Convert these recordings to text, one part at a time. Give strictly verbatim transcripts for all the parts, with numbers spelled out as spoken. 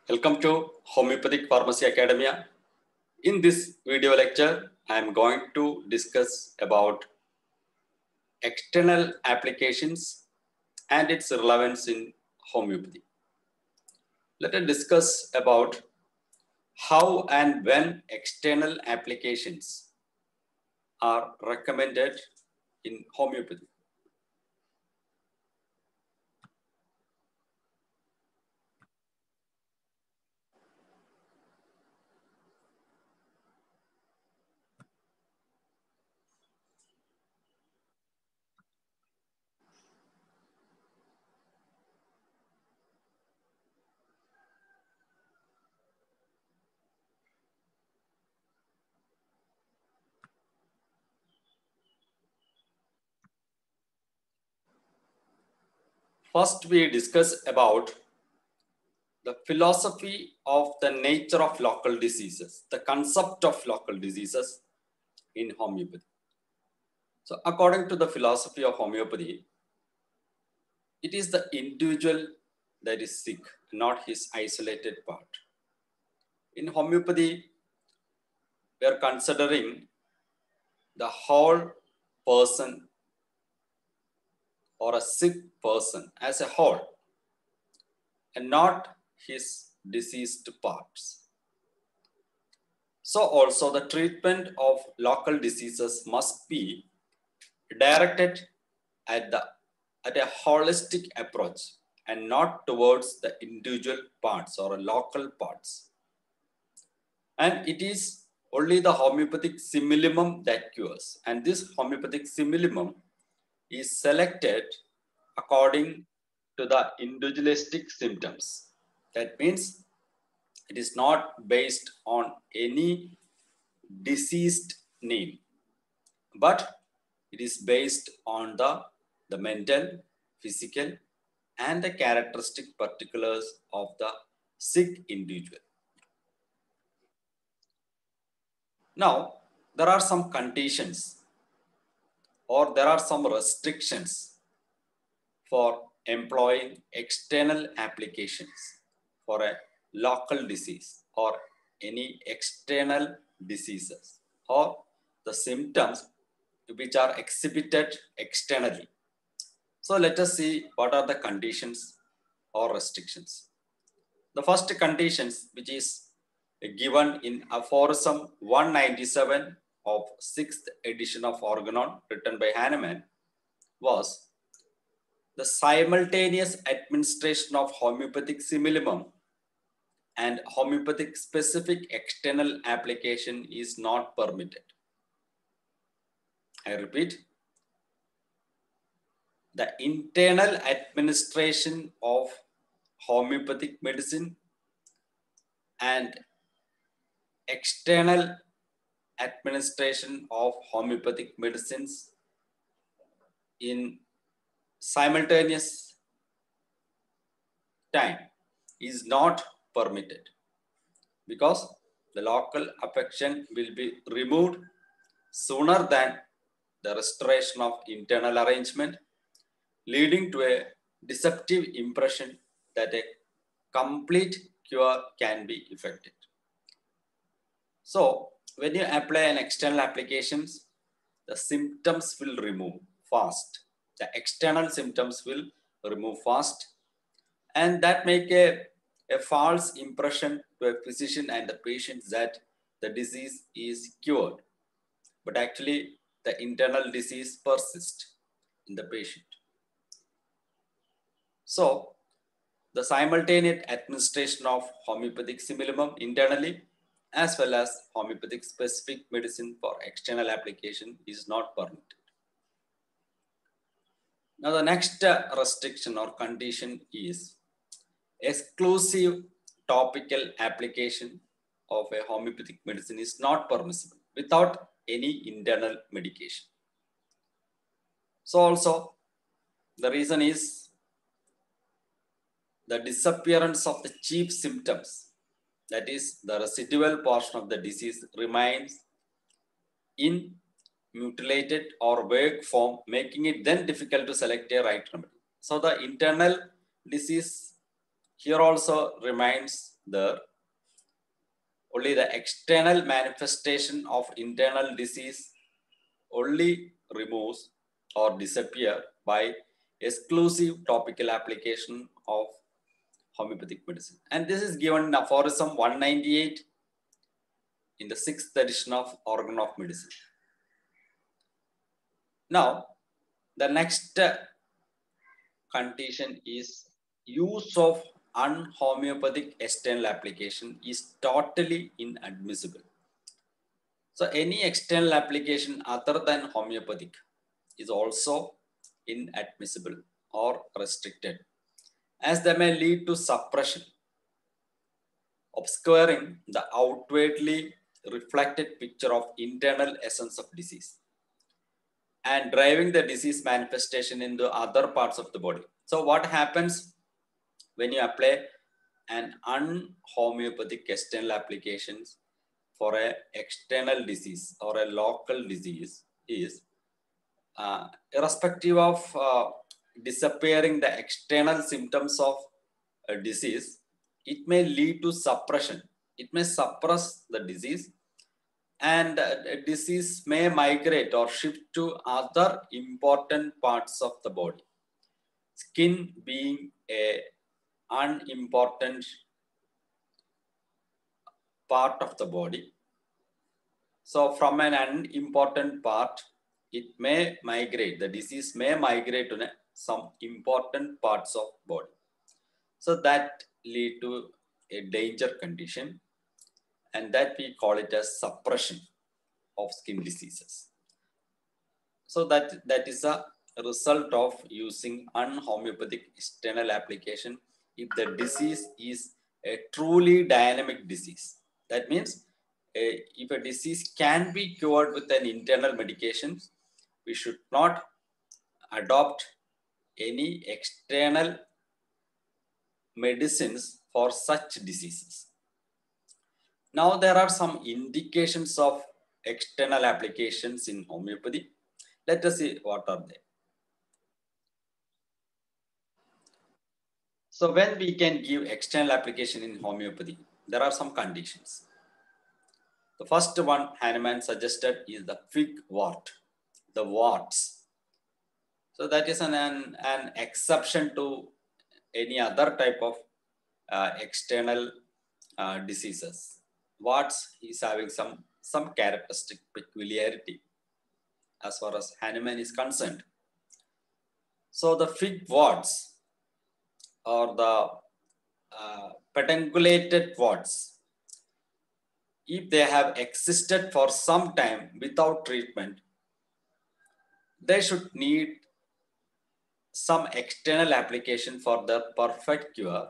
Welcome to Homeopathic Pharmacy Academia. In this video lecture, I am going to discuss about external applications and its relevance in homeopathy. Let us discuss about how and when external applications are recommended in homeopathy. First, we discuss about the philosophy of the nature of local diseases, the concept of local diseases in homeopathy. So according to the philosophy of homeopathy, it is the individual that is sick, not his isolated part. In homeopathy, we are considering the whole person or a sick person as a whole and not his diseased parts. So also the treatment of local diseases must be directed at the at a holistic approach and not towards the individual parts or local parts. And it is only the homeopathic simillimum that cures. And this homeopathic simillimum is selected according to the individualistic symptoms. That means it is not based on any diseased name, but it is based on the, the mental, physical, and the characteristic particulars of the sick individual. Now, there are some conditions or there are some restrictions for employing external applications for a local disease or any external diseases or the symptoms which are exhibited externally. So let us see what are the conditions or restrictions. The first conditions, which is given in aphorism one ninety-seven of sixth edition of Organon, written by Hahnemann, was the simultaneous administration of homeopathic simillimum and homeopathic specific external application is not permitted. I repeat, the internal administration of homeopathic medicine and external administration of homeopathic medicines in simultaneous time is not permitted because the local affection will be removed sooner than the restoration of internal arrangement, leading to a deceptive impression that a complete cure can be effected. So when you apply an external applications, the symptoms will remove fast. The external symptoms will remove fast, and that make a, a false impression to a physician and the patient that the disease is cured. But actually, the internal disease persists in the patient. So, the simultaneous administration of homeopathic simillimum internally as well as homeopathic specific medicine for external application is not permitted. Now, the next restriction or condition is exclusive topical application of a homeopathic medicine is not permissible without any internal medication. So also, the reason is the disappearance of the chief symptoms, that is the residual portion of the disease remains in mutilated or vague form, making it then difficult to select a right remedy. So the internal disease Here also remains there only the external manifestation of internal disease only removes or disappear by exclusive topical application of homeopathic medicine. And this is given in aphorism one ninety-eight in the sixth edition of Organ of Medicine. Now, the next condition is use of unhomeopathic external application is totally inadmissible. So any external application other than homeopathic is also inadmissible or restricted, as they may lead to suppression, obscuring the outwardly reflected picture of internal essence of disease and driving the disease manifestation into other parts of the body. So what happens when you apply an unhomeopathic external applications for a external disease or a local disease is uh, irrespective of uh, disappearing the external symptoms of a disease, it may lead to suppression. It may suppress the disease, and uh, disease may migrate or shift to other important parts of the body. Skin being a unimportant part of the body. So from an unimportant part, it may migrate, the disease may migrate to some important parts of body. So that lead to a danger condition, and that we call it as suppression of skin diseases. So that, that is a result of using unhomeopathic external application if the disease is a truly dynamic disease. That means uh, if a disease can be cured with an internal medication, we should not adopt any external medicines for such diseases. Now there are some indications of external applications in homeopathy. Let us see what are they. So when we can give external application in homeopathy, there are some conditions. The first one Hahnemann suggested is the fig wort, the warts. So that is an, an, an exception to any other type of uh, external uh, diseases. Warts is having some, some characteristic peculiarity as far as Hahnemann is concerned. So the fig warts or the uh, pedunculated warts, if they have existed for some time without treatment, they should need some external application for the perfect cure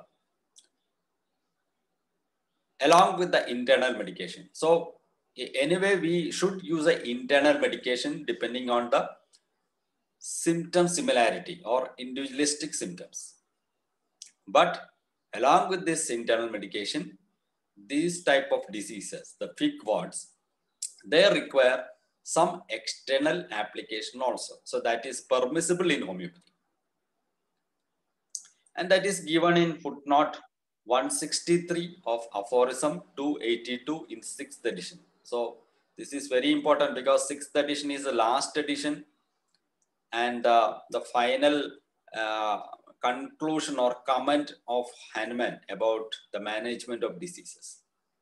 along with the internal medication. So anyway, we should use an internal medication depending on the symptom similarity or individualistic symptoms. But along with this internal medication, these type of diseases, the fig warts, they require some external application also. So that is permissible in homeopathy. And that is given in footnote one sixty-three of aphorism two eighty-two in sixth edition. So this is very important because sixth edition is the last edition, and uh, the final uh, conclusion or comment of Hahnemann about the management of diseases.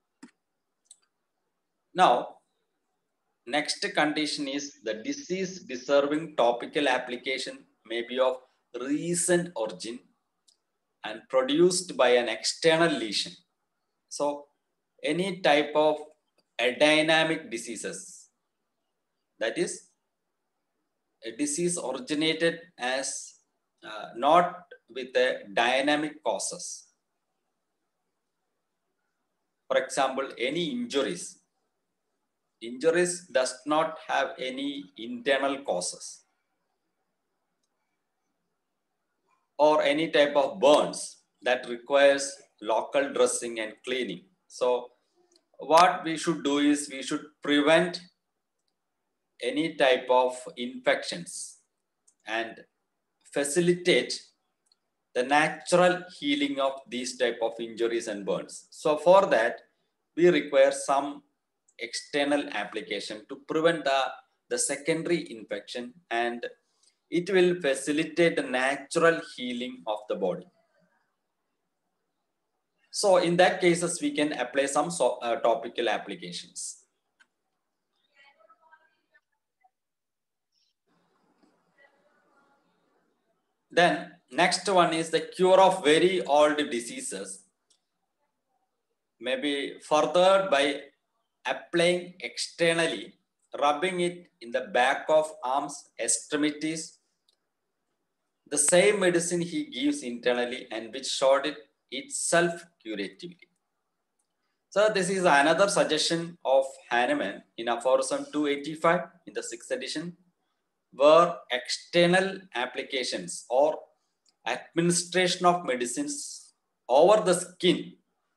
Now, next condition is the disease deserving topical application may be of recent origin and produced by an external lesion. So any type of adynamic diseases, that is a disease originated as uh, not with a dynamic causes. For example, any injuries. Injuries does not have any internal causes. Or any type of burns that requires local dressing and cleaning. So what we should do is we should prevent any type of infections and facilitate the natural healing of these type of injuries and burns. So for that, we require some external application to prevent the, the secondary infection, and it will facilitate the natural healing of the body. So in that cases, we can apply some so, uh, topical applications. Then next one is the cure of very old diseases, maybe furthered by applying externally, rubbing it in the back of arms, extremities, the same medicine he gives internally and which showed it itself curatively. So this is another suggestion of Hahnemann in aphorism two eighty-five in the sixth edition, where external applications or administration of medicines over the skin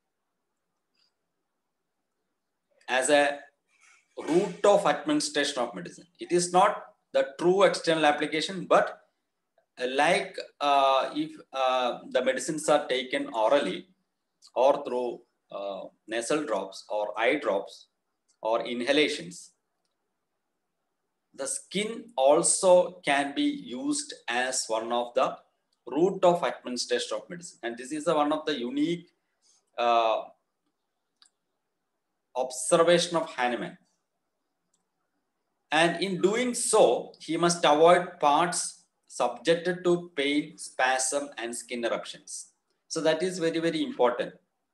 as a route of administration of medicine. It is not the true external application, but like uh, if uh, the medicines are taken orally or through uh, nasal drops or eye drops or inhalations, the skin also can be used as one of the route of administration of medicine. And this is a, one of the unique uh, observation of Hahnemann. And in doing so, he must avoid parts subjected to pain, spasm, and skin eruptions. So that is very, very important.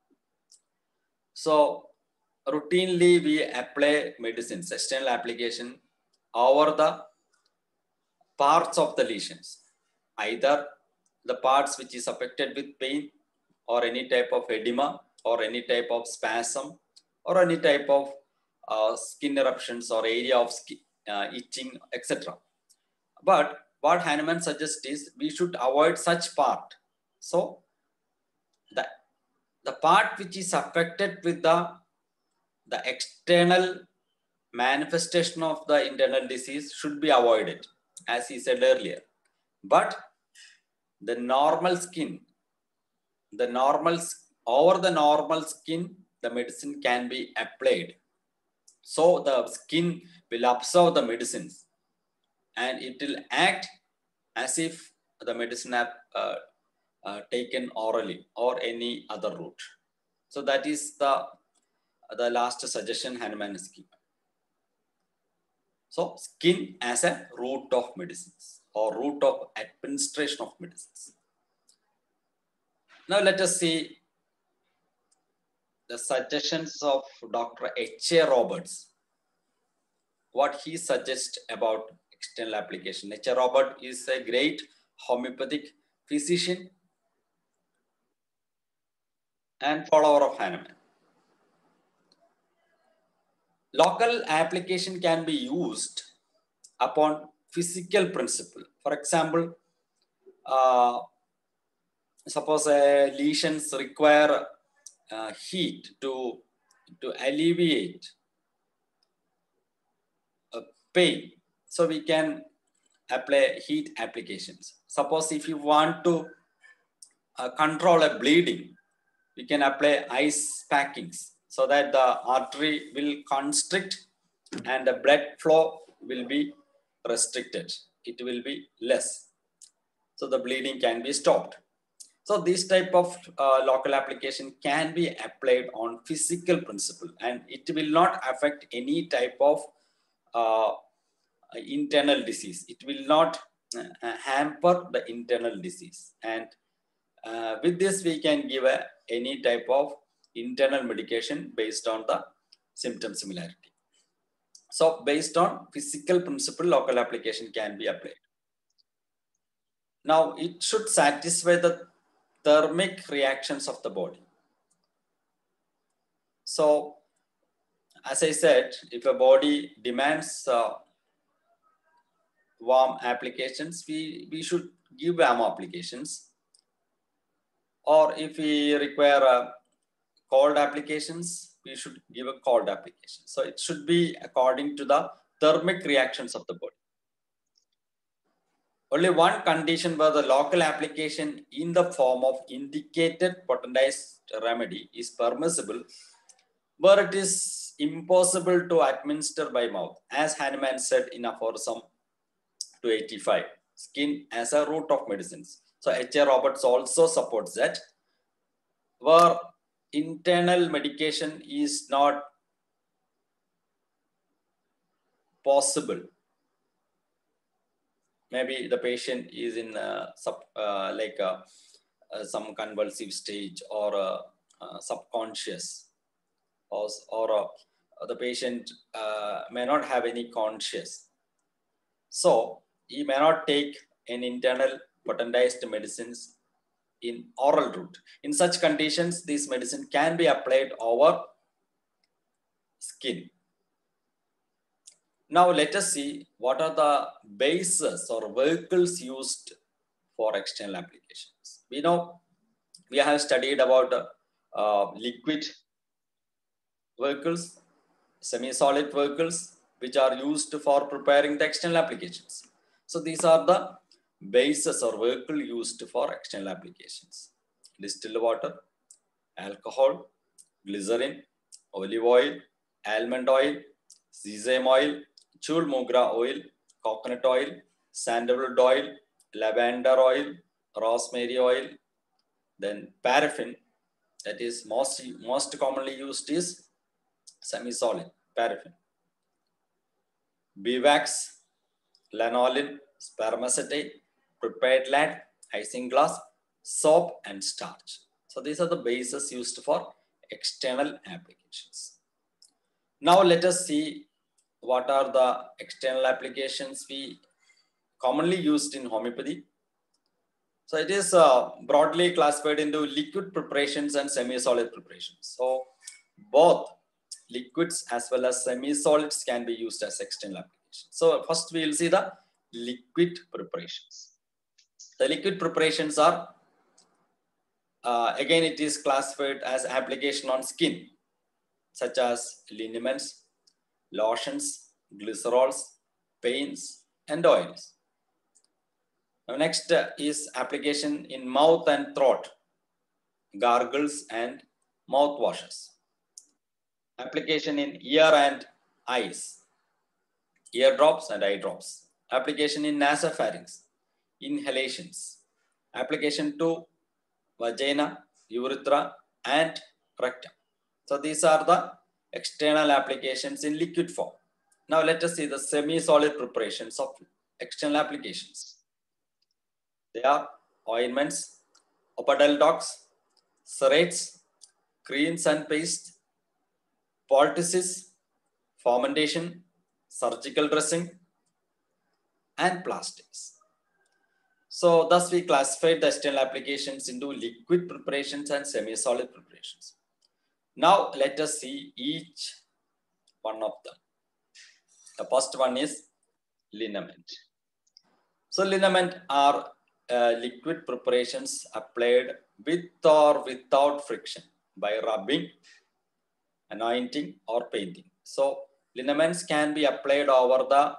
So routinely we apply medicines, external application over the parts of the lesions, either the parts which is affected with pain or any type of edema or any type of spasm or any type of uh, skin eruptions or area of skin, uh, itching, et cetera. But what Hahnemann suggests is we should avoid such part. So the, the part which is affected with the, the external manifestation of the internal disease should be avoided, as he said earlier. But the normal skin, the normal, over the normal skin, the medicine can be applied. So the skin will absorb the medicines and it will act as if the medicine have uh, uh, taken orally or any other route. So that is the, the last suggestion Hahnemann is given. So skin as a route of medicines or route of administration of medicines. Now let us see the suggestions of Doctor H A Roberts, what he suggests about external application. H A Roberts is a great homeopathic physician and follower of Hahnemann. Local application can be used upon physical principle. For example, uh, suppose uh, lesions require uh, heat to, to alleviate uh, pain. So we can apply heat applications. Suppose if you want to uh, control a bleeding, we can apply ice packings so that the artery will constrict and the blood flow will be restricted. It will be less. So the bleeding can be stopped. So this type of uh, local application can be applied on physical principle and it will not affect any type of uh, internal disease. It will not uh, hamper the internal disease. And uh, with this, we can give a, any type of internal medication based on the symptom similarity. So based on physical principle, local application can be applied. Now it should satisfy the thermic reactions of the body. So as I said, if a body demands uh, warm applications, we, we should give warm applications. Or if we require uh, cold applications, we should give a cold application. So it should be according to the thermic reactions of the body. Only one condition where the local application in the form of indicated potentized remedy is permissible, where it is impossible to administer by mouth, as Hahnemann said in aphorism two eighty-five, skin as a root of medicines. So H A Roberts also supports that, where internal medication is not possible. Maybe the patient is in a sub, uh, like a, uh, some convulsive stage, or a, a subconscious, or, or a, the patient uh, may not have any conscious. So he may not take an internal potentized medicines in oral route. In such conditions, this medicine can be applied over skin. Now let us see what are the bases or vehicles used for external applications. We know we have studied about uh, liquid vehicles, semi-solid vehicles, which are used for preparing the external applications. So these are the bases or vehicle used for external applications: distilled water, alcohol, glycerin, olive oil, almond oil, sesame oil, chul mogra oil, coconut oil, sandalwood oil, lavender oil, rosemary oil, then paraffin. That is most, most commonly used is semi-solid paraffin. Beeswax, lanolin, spermaceti, prepared lard, isinglass, soap, and starch. So these are the bases used for external applications. Now let us see what are the external applications we commonly used in homeopathy. So it is uh, broadly classified into liquid preparations and semi-solid preparations. So both liquids as well as semi-solids can be used as external applications. So first we will see the liquid preparations. The liquid preparations are, uh, again it is classified as application on skin, such as liniments, lotions, glycerols, paints, and oils. Now next uh, is application in mouth and throat, gargles and mouth washes. Application in ear and eyes, ear drops and eye drops. Application in nasopharynx, inhalations. Application to vagina, urethra, and rectum. So these are the external applications in liquid form. Now let us see the semi-solid preparations of external applications. They are ointments, opodeldox, cerates, creams and paste, poultices, fomentation, surgical dressing, and plastics. So thus we classified the external applications into liquid preparations and semi-solid preparations. Now let us see each one of them. The first one is liniment. So liniment are uh, liquid preparations applied with or without friction by rubbing, anointing, or painting. So liniments can be applied over the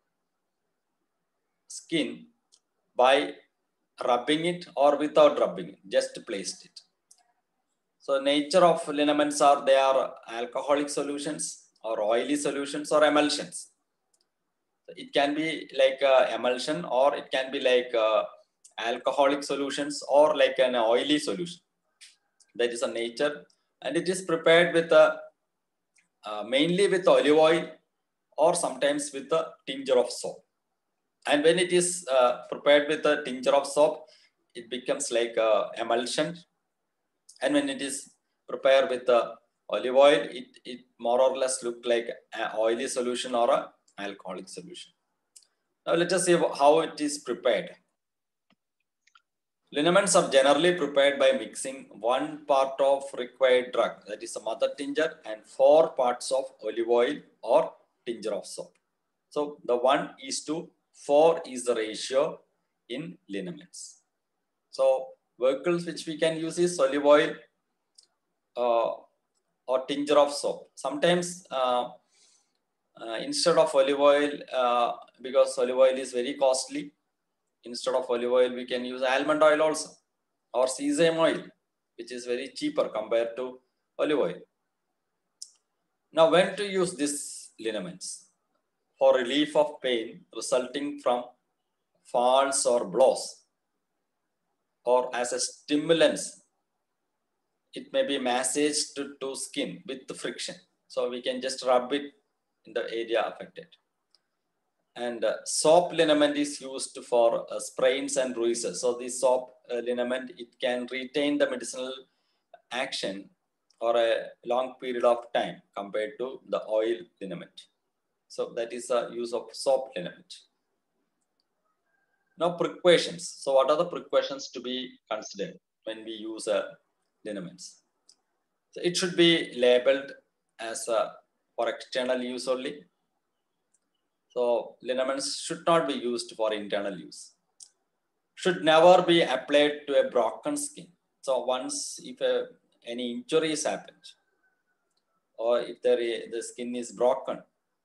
skin by rubbing it or without rubbing it, just placed it. So nature of liniments are, they are alcoholic solutions or oily solutions or emulsions. It can be like a emulsion, or it can be like uh, alcoholic solutions, or like an oily solution. That is a nature, and it is prepared with a uh, mainly with olive oil, or sometimes with a tincture of soap. And when it is uh, prepared with a tincture of soap, it becomes like a emulsion. And when it is prepared with the olive oil, it, it more or less look like an oily solution or an alcoholic solution. Now let us see how it is prepared. Liniments are generally prepared by mixing one part of required drug, that is a mother tincture, and four parts of olive oil or tincture of soap. So the one is to four is the ratio in liniments. So vehicles which we can use is olive oil uh, or tincture of soap. Sometimes uh, uh, instead of olive oil, uh, because olive oil is very costly, Instead of olive oil, we can use almond oil also, or sesame oil, which is very cheaper compared to olive oil. Now, when to use these liniments? For relief of pain resulting from falls or blows, or as a stimulants, it may be massaged to, to skin with the friction. So we can just rub it in the area affected. And uh, soap liniment is used for uh, sprains and bruises. So the soap uh, liniment, it can retain the medicinal action for a long period of time compared to the oil liniment. So that is the use of soap liniment. Now precautions. So what are the precautions to be considered when we use uh, liniments? So it should be labeled as uh, for external use only. So liniments should not be used for internal use. Should never be applied to a broken skin. So once if a, any injury is happened, or if there is, the skin is broken,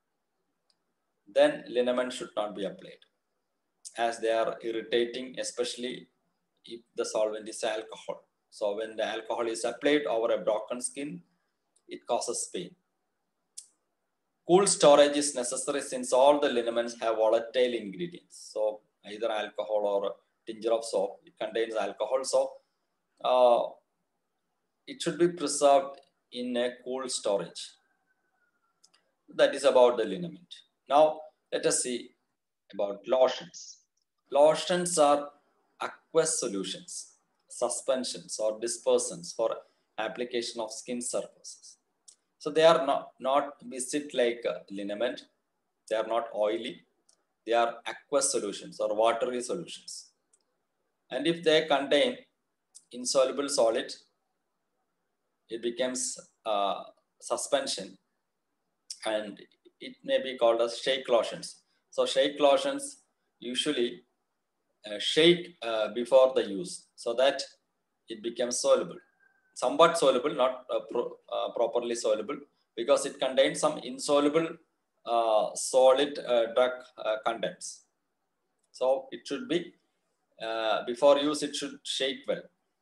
then liniment should not be applied, as they are irritating, especially if the solvent is alcohol. So when the alcohol is applied over a broken skin, it causes pain. Cool storage is necessary since all the liniments have volatile ingredients. So either alcohol or a tincture of soap, it contains alcohol. So uh, it should be preserved in a cool storage. That is about the liniment. Now let us see about lotions. Lotions are aqueous solutions, suspensions or dispersants for application of skin surfaces. So they are not, not viscid like uh, liniment. They are not oily. They are aqueous solutions or watery solutions. And if they contain insoluble solid, it becomes uh, suspension, and it may be called as shake lotions. So shake lotions usually uh, shake uh, before the use so that it becomes soluble. Somewhat soluble, not uh, pro, uh, properly soluble, because it contains some insoluble uh, solid uh, drug uh, contents. So it should be, uh, before use, it should shake well.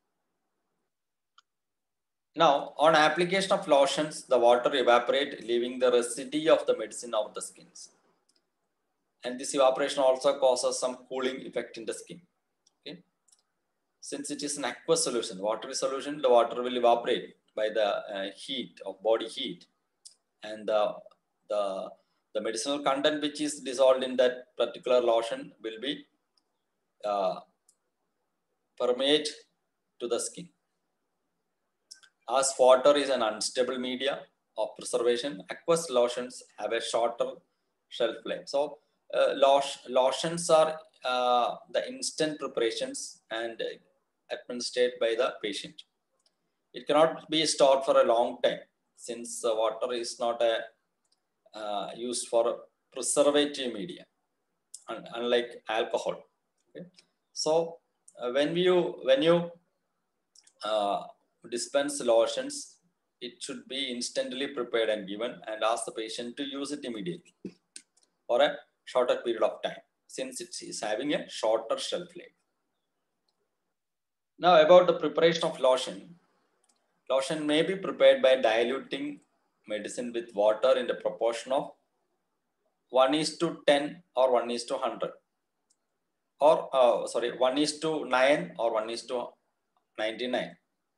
Now, on application of lotions, the water evaporate, leaving the residue of the medicine of the skins. And this evaporation also causes some cooling effect in the skin. Okay. Since it is an aqueous solution, watery solution, the water will evaporate by the uh, heat of body heat, and the, the, the medicinal content which is dissolved in that particular lotion will be uh, permeate to the skin. As water is an unstable media of preservation, aqueous lotions have a shorter shelf life. So uh, lotions are uh, the instant preparations and administered by the patient. It cannot be stored for a long time since uh, water is not a, uh, used for preservative media, un unlike alcohol. Okay? So uh, when you when you uh, dispense lotions, it should be instantly prepared and given, and ask the patient to use it immediately for a shorter period of time, since it is having a shorter shelf life. Now about the preparation of lotion. Lotion may be prepared by diluting medicine with water in the proportion of one is to ten or one is to one hundred, or uh, sorry, one is to nine or one is to ninety-nine.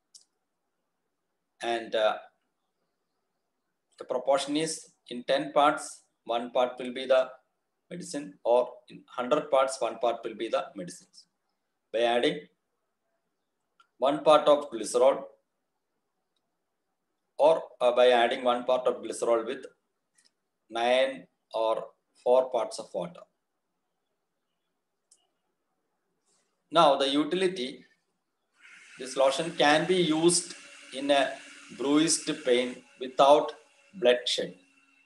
And uh, the proportion is in ten parts, one part will be the medicine, or in one hundred parts, one part will be the medicines. By adding one part of glycerol, or uh, by adding one part of glycerol with nine or four parts of water. Now the utility, this lotion can be used in a bruised pain without bloodshed.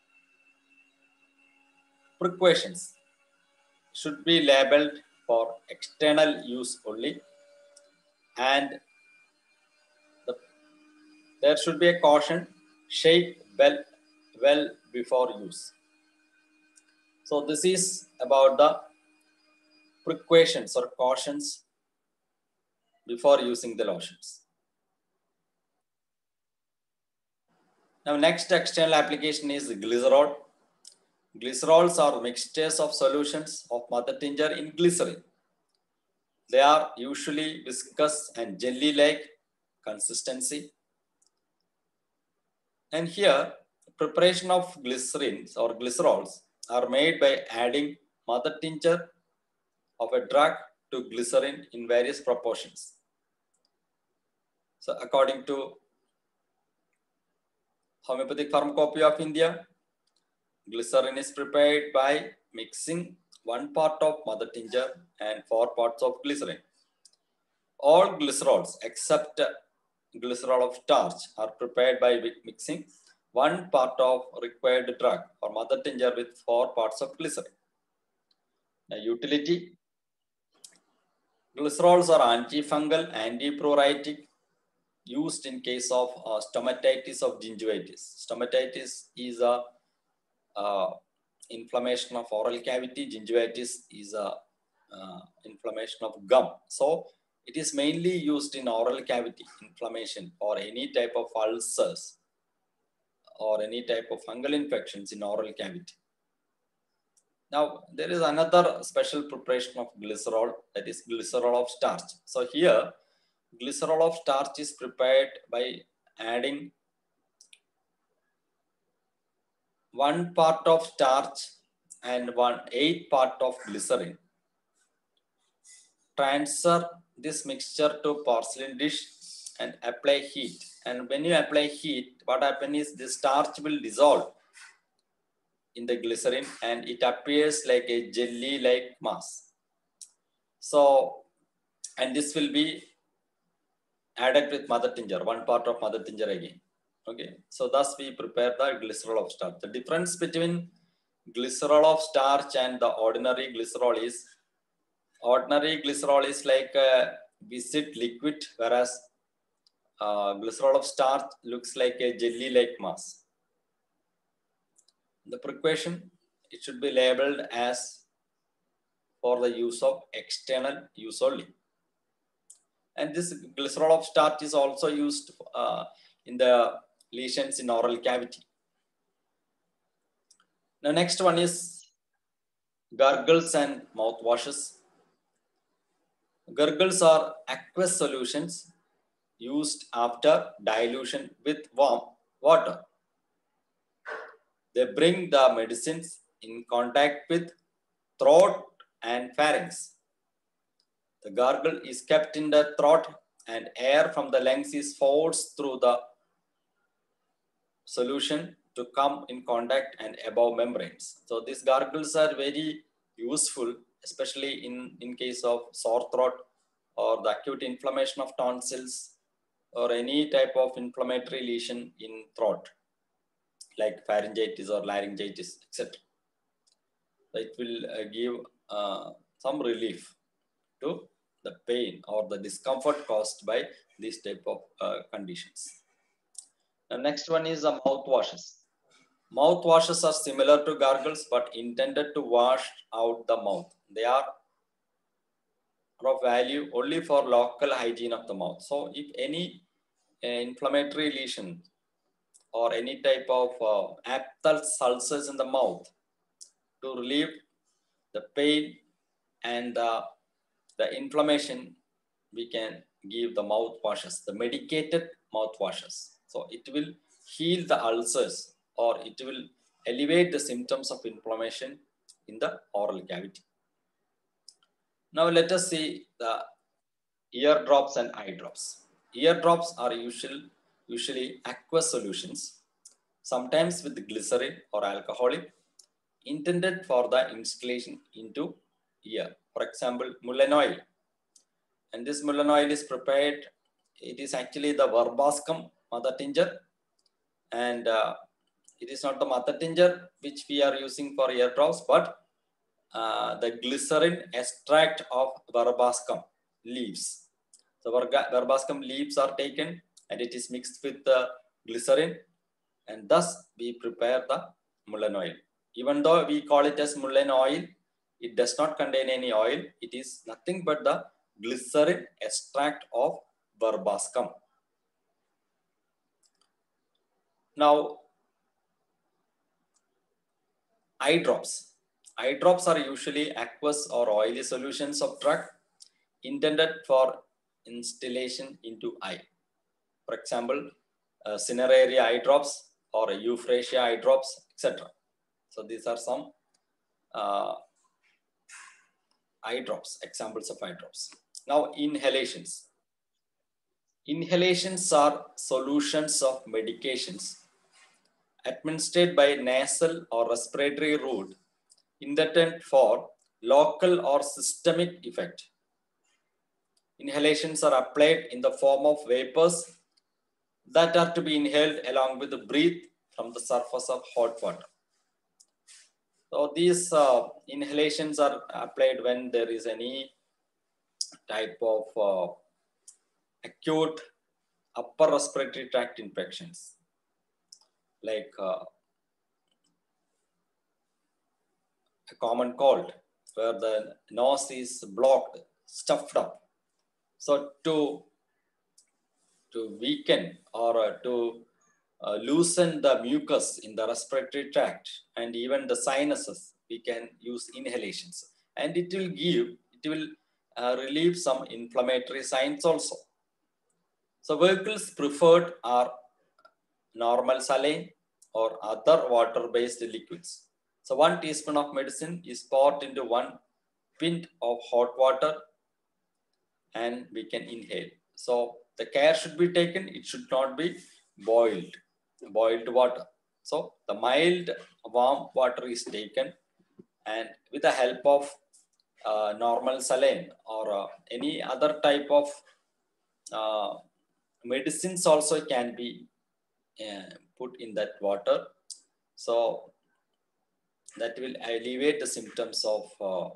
Precautions should be labeled for external use only, and the, there should be a caution, shake well, well before use. So this is about the precautions or cautions before using the lotions. Now, next external application is glycerol. Glycerols are mixtures of solutions of mother tincture in glycerin. They are usually viscous and jelly-like consistency. And here, preparation of glycerins or glycerols are made by adding mother tincture of a drug to glycerin in various proportions. So according to Homeopathic Pharmacopoeia of India, glycerin is prepared by mixing one part of mother tincture and four parts of glycerin. All glycerols except glycerol of starch are prepared by mixing one part of required drug or mother tincture with four parts of glycerin. Now, utility. Glycerols are antifungal, antipruritic, used in case of uh, stomatitis of gingivitis. Stomatitis is a uh, inflammation of oral cavity. Gingivitis is a uh, inflammation of gum. So it is mainly used in oral cavity inflammation or any type of ulcers or any type of fungal infections in oral cavity. Now, there is another special preparation of glycerol, that is glycerol of starch. So here, glycerol of starch is prepared by adding one part of starch and one eighth part of glycerin. Transfer this mixture to porcelain dish and apply heat. And when you apply heat, what happens is the starch will dissolve in the glycerin and it appears like a jelly-like mass. So, and this will be added with mother tincture, one part of mother tincture again. Okay, so thus we prepare the glycerol of starch. The difference between glycerol of starch and the ordinary glycerol is, ordinary glycerol is like a viscid liquid, whereas uh, glycerol of starch looks like a jelly-like mass. The precaution, it should be labeled as for the use of external use only. And this glycerol of starch is also used uh, in the lesions in oral cavity. Now, next one is gargles and mouthwashes. Gargles are aqueous solutions used after dilution with warm water. They bring the medicines in contact with throat and pharynx. The gargle is kept in the throat and air from the lungs is forced through the solution to come in contact and above membranes. So these gargles are very useful, especially in, in case of sore throat or the acute inflammation of tonsils or any type of inflammatory lesion in throat, like pharyngitis or laryngitis, et cetera. It will uh, give uh, some relief to the pain or the discomfort caused by these type of uh, conditions. The next one is the mouthwashes. Mouthwashes are similar to gargles but intended to wash out the mouth. They are of value only for local hygiene of the mouth. So if any uh, inflammatory lesion or any type of uh, aphthous ulcers in the mouth, to relieve the pain and uh, the inflammation, we can give the mouthwashes, the medicated mouthwashes. So it will heal the ulcers or it will elevate the symptoms of inflammation in the oral cavity. Now let us see the ear drops and eye drops. Ear drops are usual, usually aqueous solutions, sometimes with glycerin or alcoholic, intended for the installation into ear. For example, mullein oil. And this mullein oil is prepared, it is actually the verbascum mother tincture, and uh, it is not the mother tincture which we are using for ear drops, but uh, the glycerin extract of verbascum leaves. So verbascum leaves are taken and it is mixed with the glycerin, and thus we prepare the mullein oil. Even though we call it as mullein oil, It does not contain any oil. It is nothing but the glycerin extract of verbascum. Now, eye drops. Eye drops are usually aqueous or oily solutions of drug intended for instillation into eye. For example, uh, cineraria eye drops or euphrasia eye drops, et cetera. So these are some uh, eye drops, examples of eye drops. Now, inhalations. Inhalations are solutions of medications administered by nasal or respiratory route intended for local or systemic effect. Inhalations are applied in the form of vapors that are to be inhaled along with the breath from the surface of hot water. So these uh, inhalations are applied when there is any type of uh, acute upper respiratory tract infections, like uh, a common cold, where the nose is blocked, stuffed up. So to, to weaken or uh, to uh, loosen the mucus in the respiratory tract and even the sinuses, we can use inhalations. And it will give, it will uh, relieve some inflammatory signs also. So vehicles preferred are normal saline or other water-based liquids. So one teaspoon of medicine is poured into one pint of hot water and we can inhale. So the care should be taken. It should not be boiled, boiled water. So the mild warm water is taken and with the help of uh, normal saline or uh, any other type of uh, medicines also can be uh, put in that water. So that will alleviate the symptoms of uh,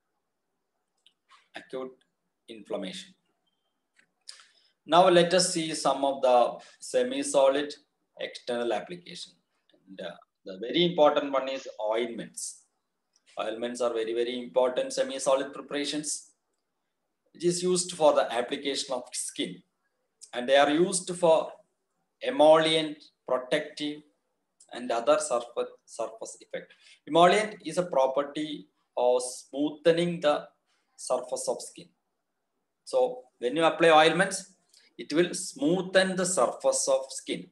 acute inflammation. Now let us see some of the semi-solid external application. And, uh, the very important one is ointments. Ointments are very, very important semi-solid preparations. It is used for the application of skin. And they are used for emollient, protective, and other surface, surface effect. Emollient is a property of smoothening the surface of skin. So when you apply ointments, it will smoothen the surface of skin.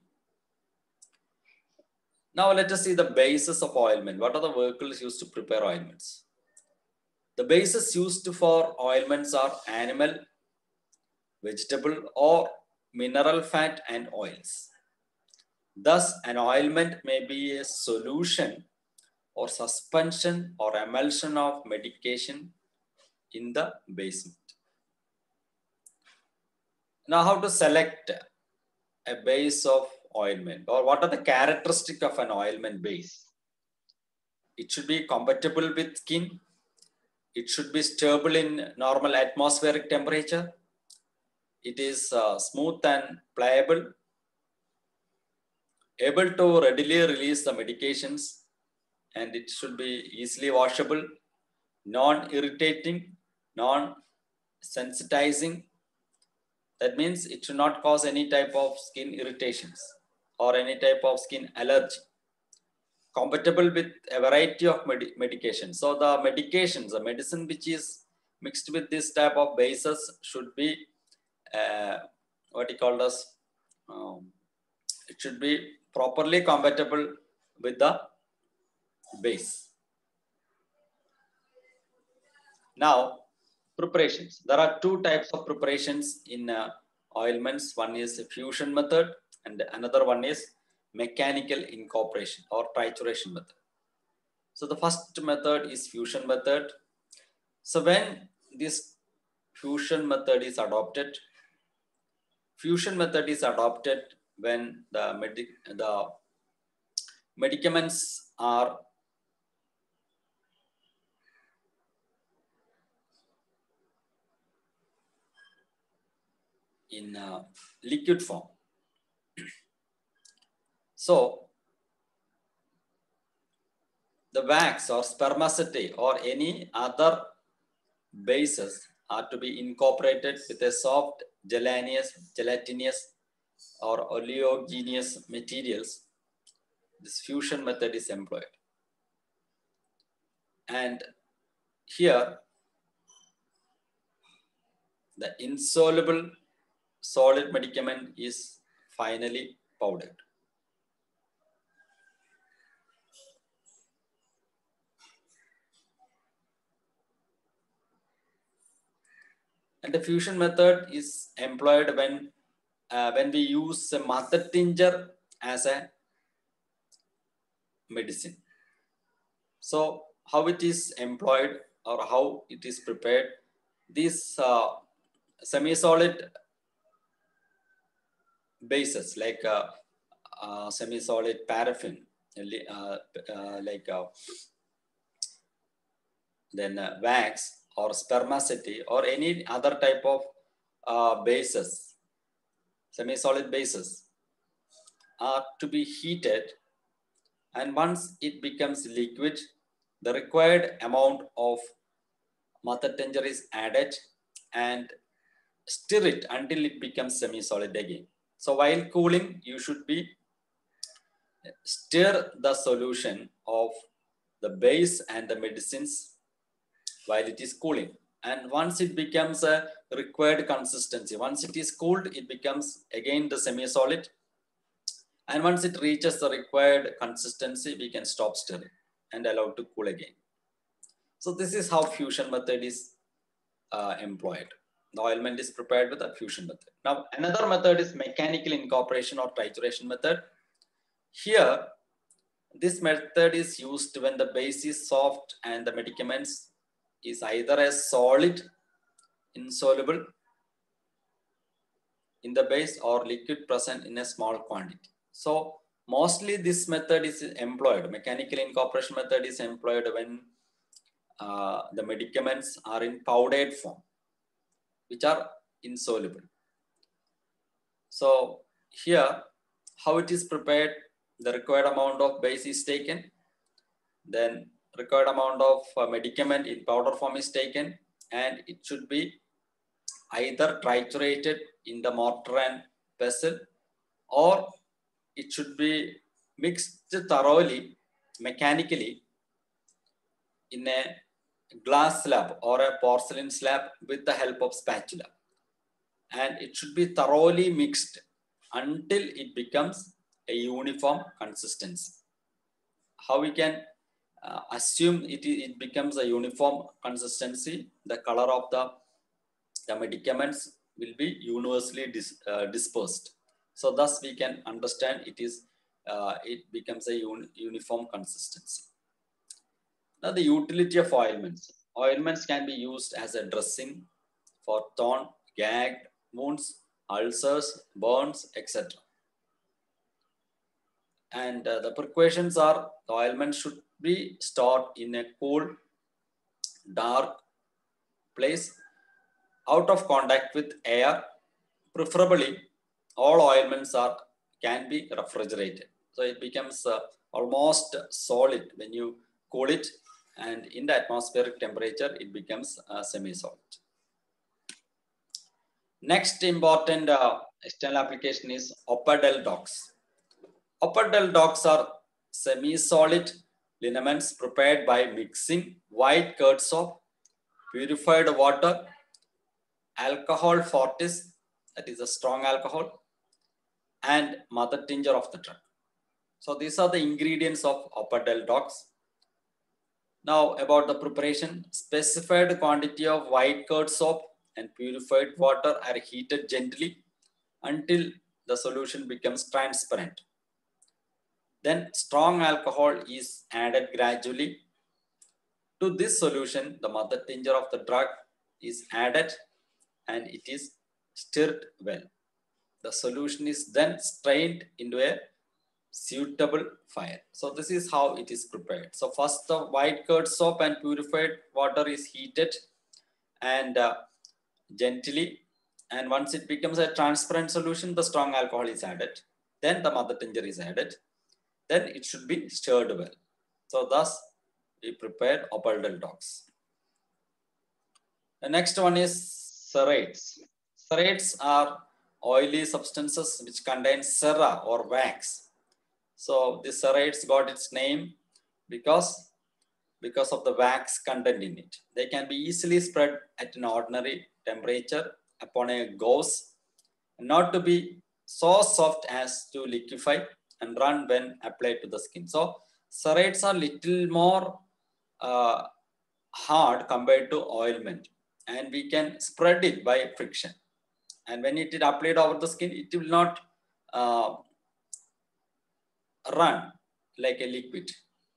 Now let us see the basis of ointment. What are the vehicles used to prepare ointments? The bases used for ointments are animal, vegetable, or mineral fat and oils. Thus, an ointment may be a solution or suspension or emulsion of medication in the basement. Now, how to select a base of ointment, or what are the characteristics of an ointment base? It should be compatible with skin. It should be stable in normal atmospheric temperature. It is uh, smooth and pliable, able to readily release the medications, and it should be easily washable, non-irritating, non-sensitizing. That means it should not cause any type of skin irritations or any type of skin allergy. Compatible with a variety of med medications. So the medications, the medicine which is mixed with this type of bases should be uh, what you call as, um, it should be properly compatible with the base. Now, preparations. There are two types of preparations in uh, ointments. One is a fusion method and another one is mechanical incorporation or trituration method. So the first method is fusion method. So when this fusion method is adopted, fusion method is adopted when the, medic the medicaments are in uh, liquid form. So the wax or spermaceti or any other bases are to be incorporated with a soft gelatinous, gelatinous or oleogenous materials, this fusion method is employed. And here, the insoluble solid medicament is finally powdered. And the fusion method is employed when, uh, when we use a mother tincture as a medicine. So how it is employed or how it is prepared, these uh, semi-solid bases like uh, uh, semi-solid paraffin, uh, uh, like uh, then uh, wax or spermaceti or any other type of uh, bases, semi-solid bases are to be heated, and once it becomes liquid, the required amount of mother tincture is added and stir it until it becomes semi-solid again. So while cooling, you should be stir the solution of the base and the medicines while it is cooling. And once it becomes a required consistency, once it is cooled, it becomes again the semi-solid. And once it reaches the required consistency, we can stop stirring and allow to cool again. So this is how fusion method is uh, employed. The ointment is prepared with a fusion method. Now, another method is mechanical incorporation or trituration method. Here, this method is used when the base is soft and the medicaments is either a solid, insoluble in the base or liquid present in a small quantity. So mostly this method is employed, mechanical incorporation method is employed when uh, the medicaments are in powdered form, which are insoluble. So here, how it is prepared, the required amount of base is taken, then required amount of uh, medicament in powder form is taken, and it should be either triturated in the mortar and pestle, or it should be mixed thoroughly mechanically in a glass slab or a porcelain slab with the help of spatula. And it should be thoroughly mixed until it becomes a uniform consistency. How we can uh, assume it, it becomes a uniform consistency? The color of the, the medicaments will be universally dis, uh, dispersed. So thus we can understand it is uh, it becomes a un, uniform consistency. Now the utility of ointments. Ointments can be used as a dressing for torn, gagged wounds, ulcers, burns, et cetera. And uh, the precautions are the ointment should be stored in a cool, dark place out of contact with air. Preferably, all ointments are can be refrigerated. So it becomes uh, almost solid when you cool it, and in the atmospheric temperature, it becomes uh, semi-solid. Next important uh, external application is Oppadel dogs. Oppadel dogs are semi-solid liniments prepared by mixing white curd soap, purified water, alcohol fortis, that is a strong alcohol, and mother tincture of the drug. So these are the ingredients of Oppadel dogs. Now about the preparation, specified quantity of white curd soap and purified water are heated gently until the solution becomes transparent. Then strong alcohol is added gradually. To this solution, the mother tincture of the drug is added and it is stirred well. The solution is then strained into a suitable fire. So this is how it is prepared. So first the white curd soap and purified water is heated and uh, gently, and once it becomes a transparent solution, the strong alcohol is added. Then the mother tincture is added. Then it should be stirred well. So thus we prepared Opal Dogs. The next one is cerates. Cerates are oily substances which contain cera or wax. So the cerates got its name because, because of the wax content in it. They can be easily spread at an ordinary temperature upon a gauze, not to be so soft as to liquefy and run when applied to the skin. So cerates are little more uh, hard compared to ointment, and we can spread it by friction. And when it is applied over the skin, it will not uh, run like a liquid.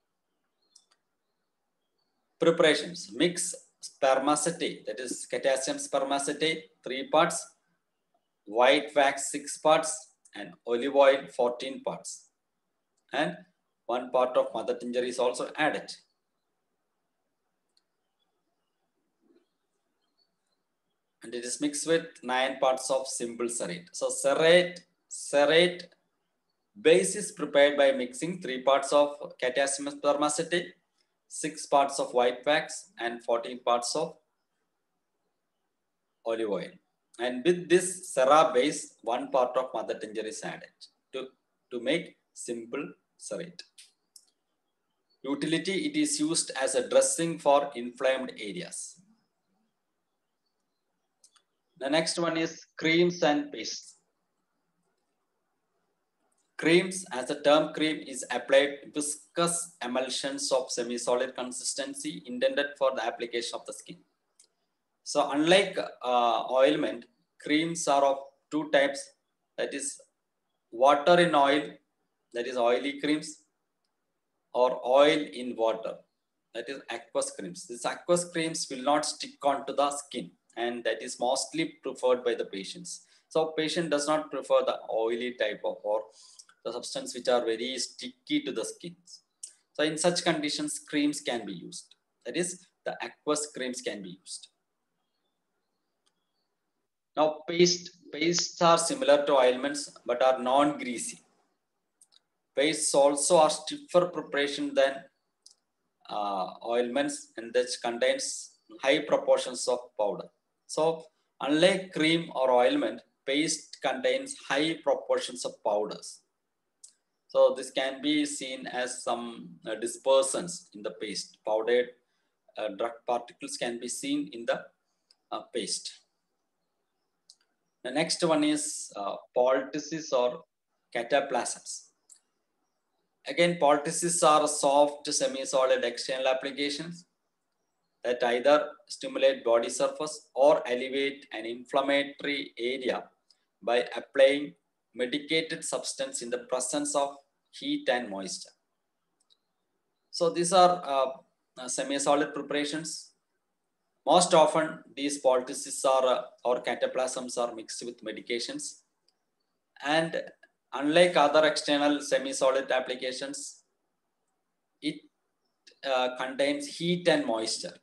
Preparations: mix spermaceti, that is potassium spermaceti, three parts, white wax six parts, and olive oil fourteen parts, and one part of mother tincture is also added. And it is mixed with nine parts of simple cerate. So cerate, cerate base is prepared by mixing three parts of potassium spermaceti, six parts of white wax, and fourteen parts of olive oil. And with this cera base, one part of mother tincture is added to, to make simple cerate. Utility: it is used as a dressing for inflamed areas. The next one is creams and pastes. Creams, as the term cream, is applied viscous emulsions of semi-solid consistency intended for the application of the skin. So unlike uh, ointment, creams are of two types, that is water in oil, that is oily creams, or oil in water, that is aqueous creams. These aqueous creams will not stick onto the skin, and that is mostly preferred by the patients. So patient does not prefer the oily type of, or the substance which are very sticky to the skin. So in such conditions, creams can be used. That is, the aqueous creams can be used. Now paste, pastes are similar to ointments but are non-greasy. Pastes also are stiffer preparation than uh, ointments, and that contains high proportions of powder. So unlike cream or ointment, paste contains high proportions of powders. So this can be seen as some uh, dispersants in the paste. Powdered uh, drug particles can be seen in the uh, paste. The next one is uh, poultices or cataplasms. Again, poultices are soft semi-solid external applications that either stimulate body surface or elevate an inflammatory area by applying medicated substance in the presence of heat and moisture. So these are uh, uh, semi-solid preparations. Most often these poultices are uh, or cataplasms are mixed with medications, and unlike other external semi-solid applications, it uh, contains heat and moisture,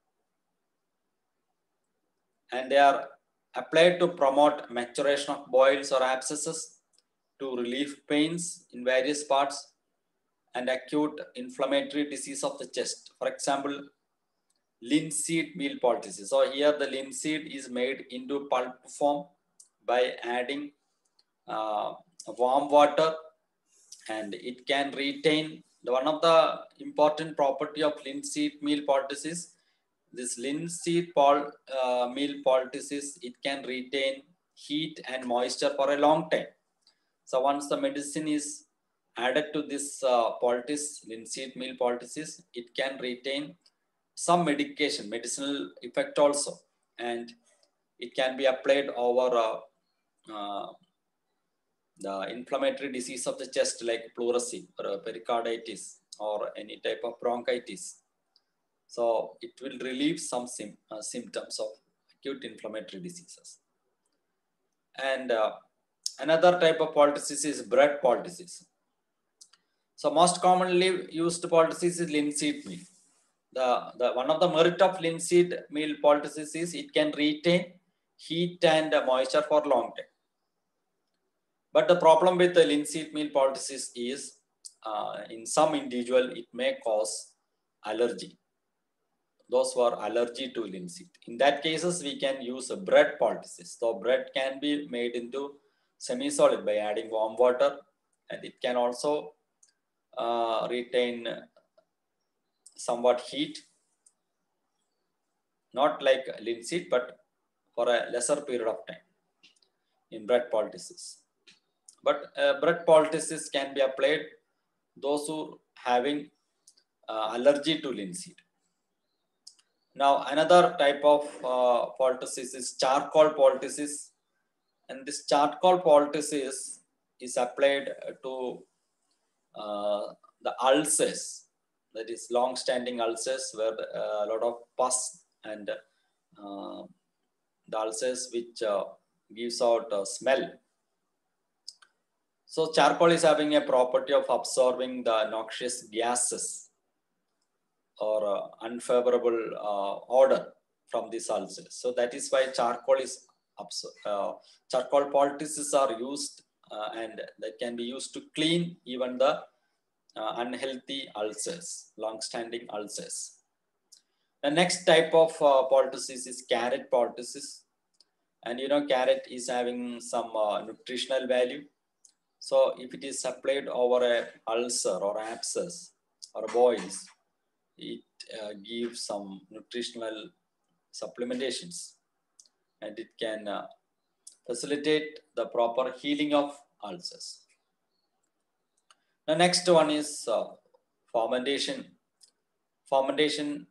and they are applied to promote maturation of boils or abscesses, to relieve pains in various parts, and acute inflammatory disease of the chest. For example, linseed meal poultices. So here the linseed is made into pulp form by adding uh, warm water, and it can retain the, one of the important property of linseed meal poultices. This linseed pol, uh, meal poultices, it can retain heat and moisture for a long time. So once the medicine is added to this uh, poultice, linseed meal poultices, it can retain some medication, medicinal effect also, and it can be applied over uh, uh, the inflammatory disease of the chest like pleurisy or pericarditis or any type of bronchitis. So it will relieve some sim uh, symptoms of acute inflammatory diseases. And uh, another type of poultices is bread poultices. So most commonly used poultices is linseed meal. The, the one of the merit of linseed meal poultices is it can retain heat and moisture for long time. But the problem with the linseed meal poultices is uh, in some individual it may cause allergy. Those who are allergy to linseed. In that cases, we can use a bread poultices. So bread can be made into semi-solid by adding warm water, and it can also uh, retain somewhat heat, not like linseed, but for a lesser period of time in bread poultices. But uh, bread poultices can be applied those who having uh, allergy to linseed. Now another type of uh, poultices is charcoal poultices, and this charcoal poultices is applied to uh, the ulcers, that is long-standing ulcers where uh, a lot of pus and uh, the ulcers which uh, gives out a smell. So charcoal is having a property of absorbing the noxious gases or uh, unfavorable uh, odor from these ulcers. So that is why charcoal is uh, charcoal poultices are used uh, and that can be used to clean even the uh, unhealthy ulcers, long-standing ulcers. The next type of uh, poultices is carrot poultices, and you know carrot is having some uh, nutritional value. So if it is applied over a ulcer or abscess or boils, it uh, gives some nutritional supplementations, and it can uh, facilitate the proper healing of ulcers. The next one is uh, fermentation. Fermentation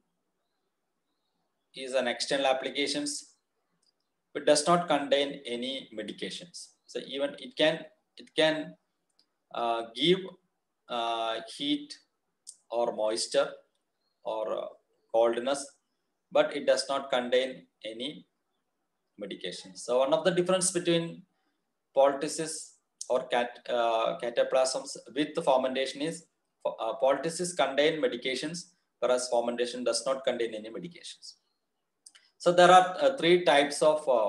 is an external applications, but does not contain any medications. So even it can it can uh, give uh, heat or moisture or uh, coldness, but it does not contain any medication. So one of the difference between poultices or cat, uh, cataplasms with the fermentation is uh, poultices contain medications, whereas fermentation does not contain any medications. So there are uh, three types of uh,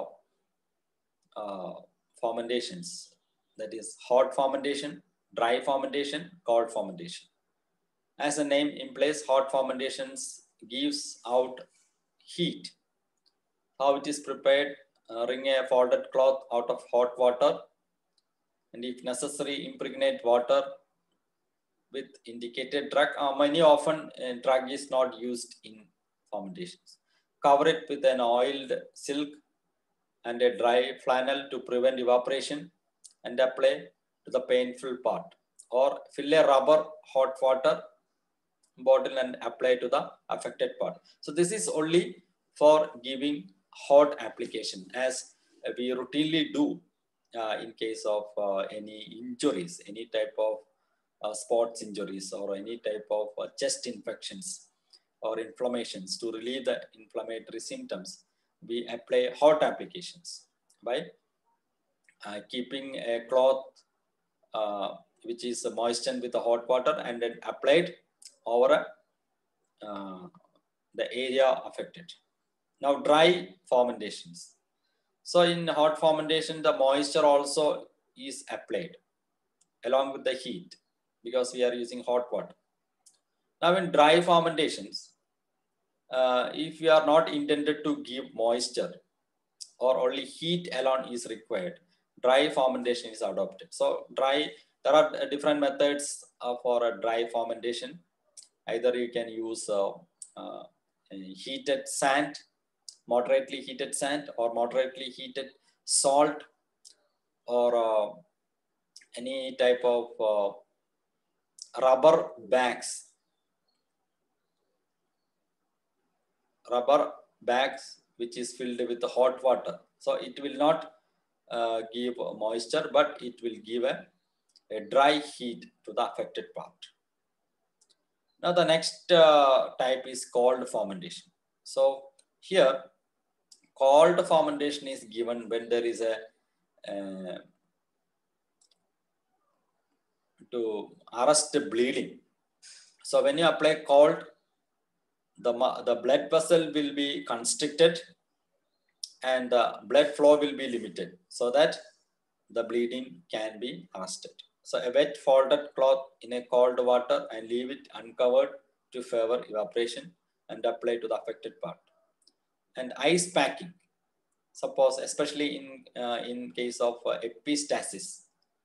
uh, fermentations, that is hot fermentation, dry fermentation, cold fermentation. As the name implies, hot fermentations gives out heat. How it is prepared: uh, wring a folded cloth out of hot water, and if necessary, impregnate water with indicated drug. Uh, many often uh, drug is not used in fermentations. Cover it with an oiled silk and a dry flannel to prevent evaporation, and apply to the painful part. Or fill a rubber hot water bottle and apply to the affected part. So this is only for giving hot application, as we routinely do uh, in case of uh, any injuries, any type of uh, sports injuries or any type of uh, chest infections or inflammations. To relieve the inflammatory symptoms, we apply hot applications by uh, keeping a cloth uh, which is moistened with the hot water and then applied over uh, the area affected. Now dry fermentations. So in hot fermentation, the moisture also is applied along with the heat because we are using hot water. Now in dry fermentations, uh, if we are not intended to give moisture or only heat alone is required, dry fermentation is adopted. So dry, there are different methods uh, for a dry fermentation. Either you can use uh, uh, heated sand, moderately heated sand, or moderately heated salt, or uh, any type of uh, rubber bags, rubber bags which is filled with hot water. So it will not uh, give moisture, but it will give a, a dry heat to the affected part. Now the next uh, type is cold fermentation. So here cold fermentation is given when there is a uh, to arrest bleeding. So when you apply cold, the, the blood vessel will be constricted and the blood flow will be limited so that the bleeding can be arrested. So a wet folded cloth in a cold water and leave it uncovered to favor evaporation and apply to the affected part. And ice packing, suppose especially in, uh, in case of uh, epistaxis,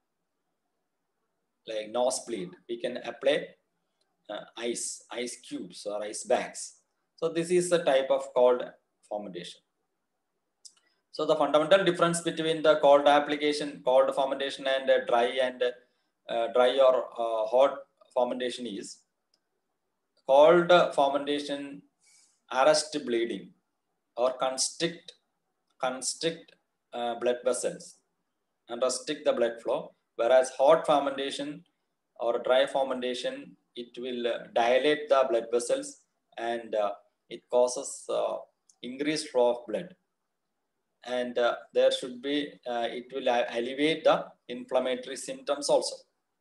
like nosebleed, we can apply uh, ice, ice cubes or ice bags. So this is the type of cold fomentation. So the fundamental difference between the cold application, cold fermentation and uh, dry and uh, dry or uh, hot fermentation is cold fermentation arrest bleeding or constrict constrict uh, blood vessels and restrict the blood flow, whereas hot fermentation or dry fermentation, it will uh, dilate the blood vessels and uh, it causes uh, increased flow of blood. And uh, there should be, uh, it will alleviate the inflammatory symptoms also.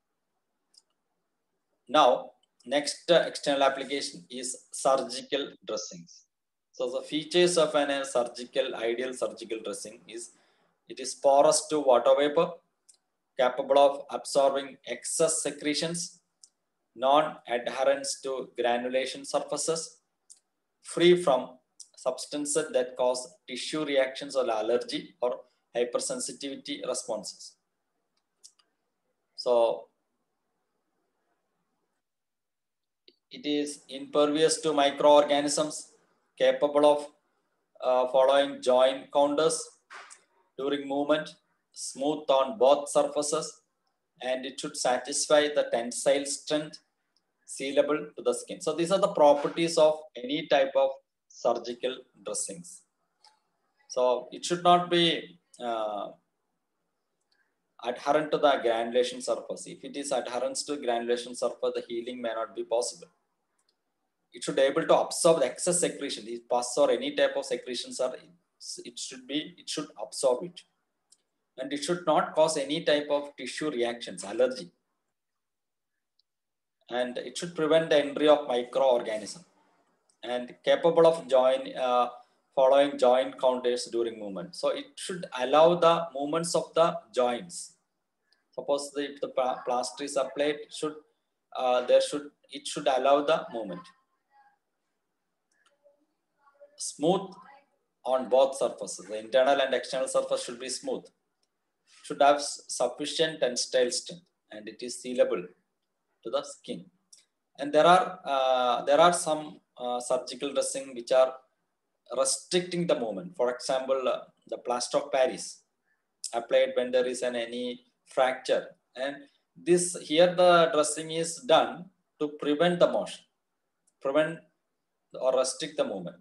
Now, next uh, external application is surgical dressings. So the features of an uh, surgical, ideal surgical dressing is, it is porous to water vapor, capable of absorbing excess secretions, non-adherence to granulation surfaces, free from substances that cause tissue reactions or allergy or hypersensitivity responses. So it is impervious to microorganisms, capable of uh, following joint counters during movement, smooth on both surfaces, and it should satisfy the tensile strength, sealable to the skin. So these are the properties of any type of surgical dressings. So it should not be uh, adherent to the granulation surface. If it is adherent to granulation surface, the healing may not be possible. It should be able to absorb the excess secretion. If pus or any type of secretions are, it should be, it should absorb it. And it should not cause any type of tissue reactions, allergy. And it should prevent the entry of microorganism and capable of join uh, following joint counters during movement. So it should allow the movements of the joints. Suppose the, if the plaster is applied, should uh, there should it should allow the movement. Smooth on both surfaces. The internal and external surface should be smooth. Should have sufficient tensile strength, and it is sealable to the skin. And there are uh, there are some uh, surgical dressing which are restricting the movement. For example, uh, the plaster of Paris applied when there is an any fracture, and this here the dressing is done to prevent the motion, prevent or restrict the movement.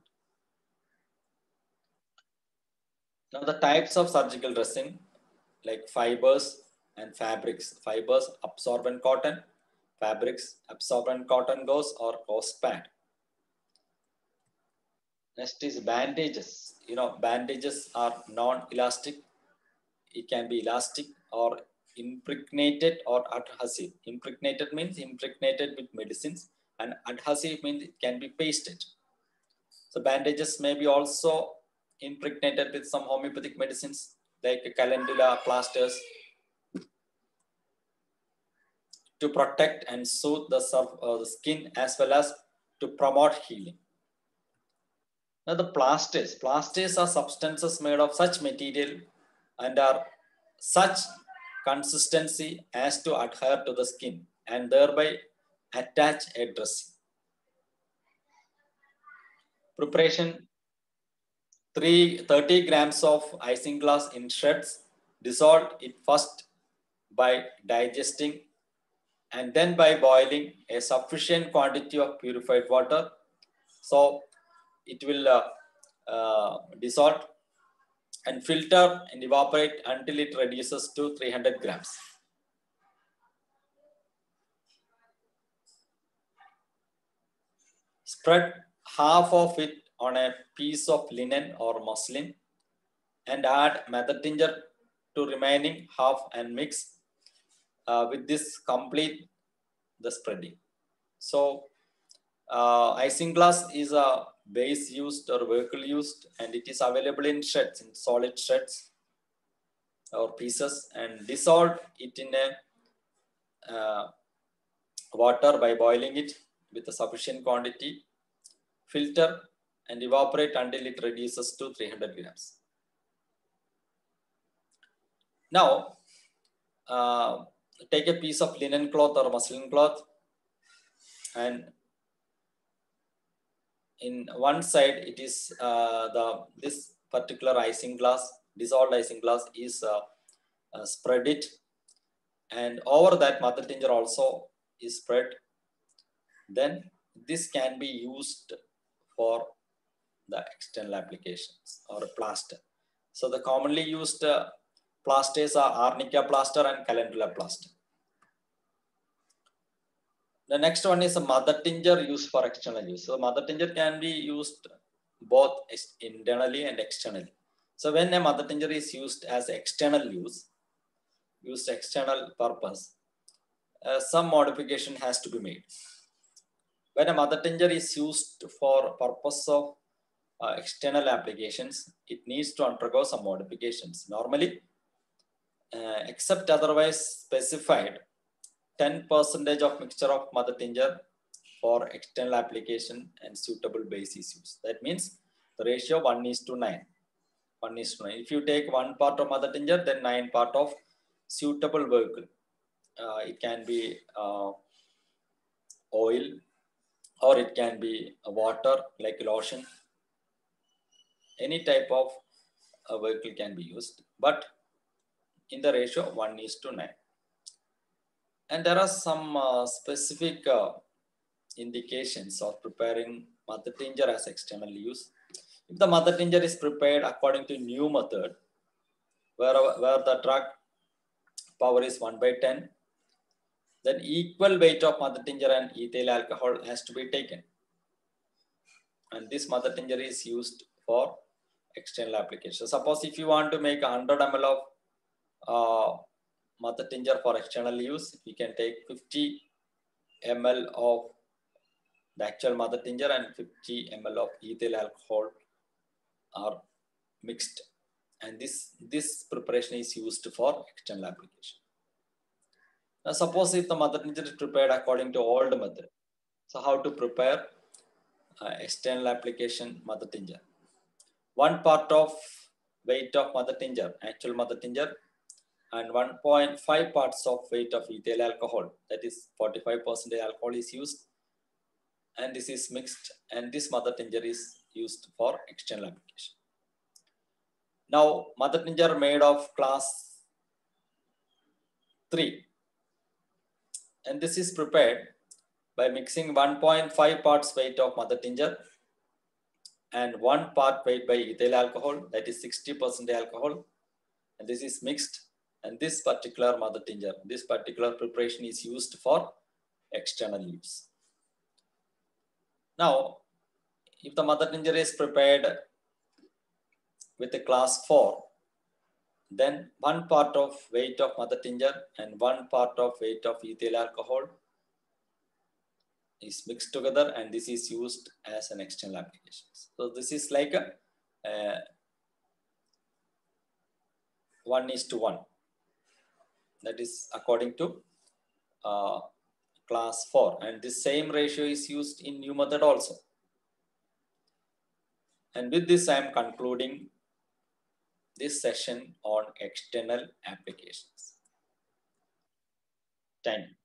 Now the types of surgical dressing, like fibers and fabrics. Fibers, absorbent cotton. Fabrics, absorbent cotton gauze or gauze pad. Next is bandages. You know, bandages are non-elastic. It can be elastic or impregnated or adhesive. Impregnated means impregnated with medicines, and adhesive means it can be pasted. So bandages may be also impregnated with some homeopathic medicines like calendula plasters to protect and soothe the, uh, the skin as well as to promote healing. Now the plasters. Plasters are substances made of such material and are such consistency as to adhere to the skin and thereby attach a dressing. Preparation: thirty grams of isinglass in shreds. Dissolve it first by digesting and then by boiling a sufficient quantity of purified water. So it will uh, uh, dissolve and filter and evaporate until it reduces to three hundred grams. Spread half of it on a piece of linen or muslin and add mother tincture to remaining half and mix uh, with this complete the spreading. So uh, isinglass is a base used or vehicle used, and it is available in shreds, in solid shreds or pieces, and dissolve it in a uh, water by boiling it with a sufficient quantity, filter and evaporate until it reduces to three hundred grams. Now, uh, take a piece of linen cloth or muslin cloth, and in one side it is uh, the this particular isinglass, dissolved isinglass is uh, uh, spread it, and over that mother tincture also is spread. Then this can be used for the external applications or a plaster. So the commonly used uh, plasters are arnica plaster and calendula plaster. The next one is a mother tincture used for external use. So mother tincture can be used both internally and externally. So when a mother tincture is used as external use, used external purpose, uh, some modification has to be made. When a mother tincture is used for purpose of uh, external applications, it needs to undergo some modifications. Normally, uh, except otherwise specified, ten percent of mixture of mother tincture for external application and suitable base is used. That means the ratio one is to nine. one is to nine. If you take one part of mother tincture, then nine part of suitable vehicle. Uh, it can be uh, oil, or it can be water like lotion. Any type of uh, vehicle can be used, but in the ratio one is to nine. And there are some uh, specific uh, indications of preparing mother tincture as external use. If the mother tincture is prepared according to new method, where, where the drug power is one by ten, then equal weight of mother tincture and ethyl alcohol has to be taken. And this mother tincture is used for external application. Suppose if you want to make one hundred milliliters of uh, mother tincture for external use, we can take fifty milliliters of the actual mother tincture and fifty milliliters of ethyl alcohol are mixed, and this this preparation is used for external application. Now suppose if the mother tincture is prepared according to old method, so how to prepare uh, external application mother tincture? One part of weight of mother tincture, actual mother tincture, and one point five parts of weight of ethyl alcohol, that is forty-five percent alcohol is used, and this is mixed, and this mother tincture is used for external application. Now mother tincture made of class three, and this is prepared by mixing one point five parts weight of mother tincture and one part weight by ethyl alcohol, that is sixty percent alcohol, and this is mixed, and this particular mother tincture, this particular preparation is used for external use. Now, if the mother tincture is prepared with a class four, then one part of weight of mother tincture and one part of weight of ethyl alcohol is mixed together, and this is used as an external application. So this is like a, a one is to one. That is according to uh, class four, and this same ratio is used in new method also. And with this, I am concluding this session on external applications. Thank you.